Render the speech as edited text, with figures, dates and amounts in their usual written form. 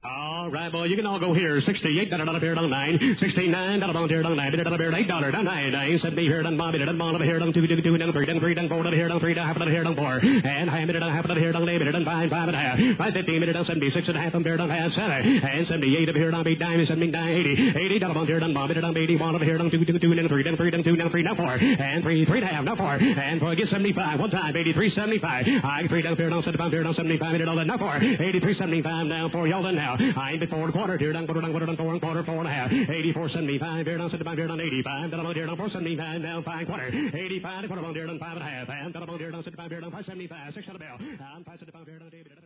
All right, boy, you can all go here. $68 here down 9, $69 here down 9, $8 down 9, 70 here down Bobby, down Bobby here down 2, 2, 2, down 3, down 3, down 4, down here down 3, down half here down 4, and half minute down half here down 8, down 5, 5 and a half, 5:15 minute down 76 and a half here down half 7, and 78 up here down 8, 9, 79, 80 down here down Bobby, down 81 over here down 2, 2, 2, down 3, down 3, down 2, down 3, down 4, and 3, 3 and a half, now 4, and 4 get 75, one time, 83.75, I 3 down here down 75 here down 75 minute all that, now 4, 83.75 now 4, y'all done now, I before quarter here down, quarter down, quarter down, 4 and quarter, 4 and a half, 84.75 here down, 75 here down, 85, down here down, 4.75 down, 5 quarter, 85 quarter down here down, 5 and a half, and down here down, 75 here down, 5.75, 6 on the bell, and 5.75 here down, David.